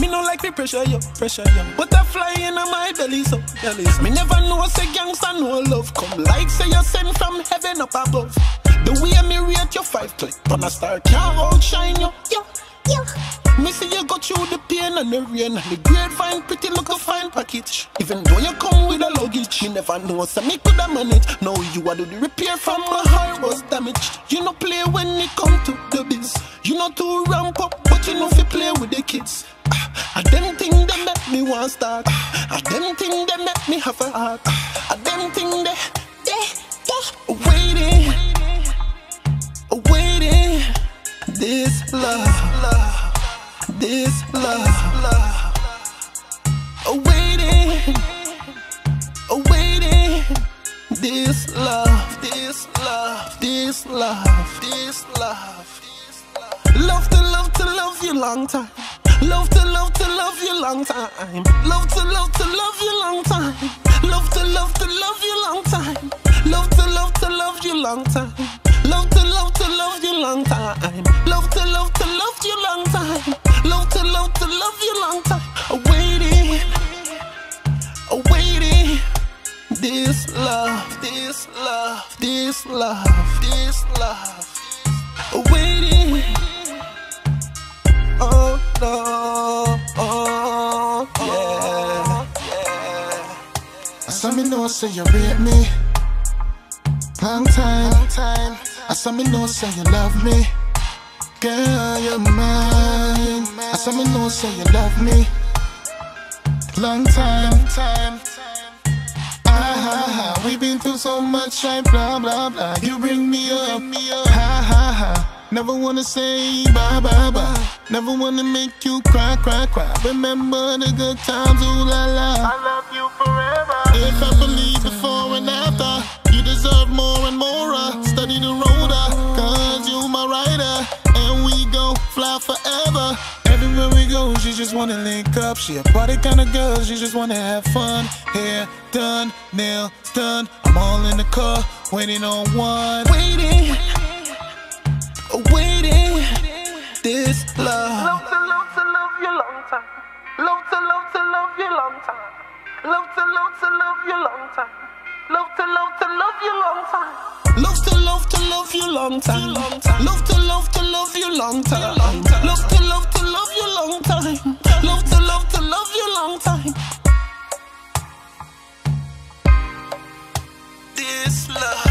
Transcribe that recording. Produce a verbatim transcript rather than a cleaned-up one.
no like me pressure you, pressure you. Butterfly in my belly, so belly. So. Me never know say gangsta no love come like say you sent from heaven up above. The way me rate you five click, on a star can't outshine you. Yo, yo. Me see you go through the pain and the rain and the grapevine, pretty look a fine package. Even though you come with a luggage, me never know so me coulda manage. Now you a do the repair from my heart was damaged. You no play when it come to the biz. You know to ramp up, but you know fi play with the kids. Ah, them thing they make me want start. Ah, them thing they make me have a heart. Ah, them thing they, they, they waiting, waiting. This love, this love, awaiting, awaiting. This love, this love, this love, this love. Love to love to love you long time. Love to love to love you long time. Love to love to love you long time. Love to love to love you long time. Love to love to love you long time. Love to love to love you long time. Love to love to love you long time. Love to love to love you long time. Awaiting, awaiting. This love, this love, this love, this love. Awaiting. Oh no, oh yeah, yeah. I saw me know say you rate me. Long time, long time. I saw me know say you love me. Girl, you're mine. I saw me know say you love me. Long time, long time. Ah, ha, ha. We've been through so much, right? Blah blah blah. You bring me up, ha ha ha. Never wanna say bye bye bye. Never wanna make you cry cry cry. Remember the good times, ooh la la. I love you forever. If I believe before and after, you deserve more and more. uh. Study the road, uh, cause you my rider. And we go fly forever. Everywhere we go, she just wanna link up. She a party kind of girl, she just wanna have fun. Hair done, nails done. I'm all in the car, waiting on one. Waiting, waiting. This love. Love to love to love you long time. Love to love to love you long time. Love to love to love you long time. Love to love to love you long time. Love to love to love you long time. Love to love to love you long time. Love to love to love you long time. Love to love to love you long time. This love.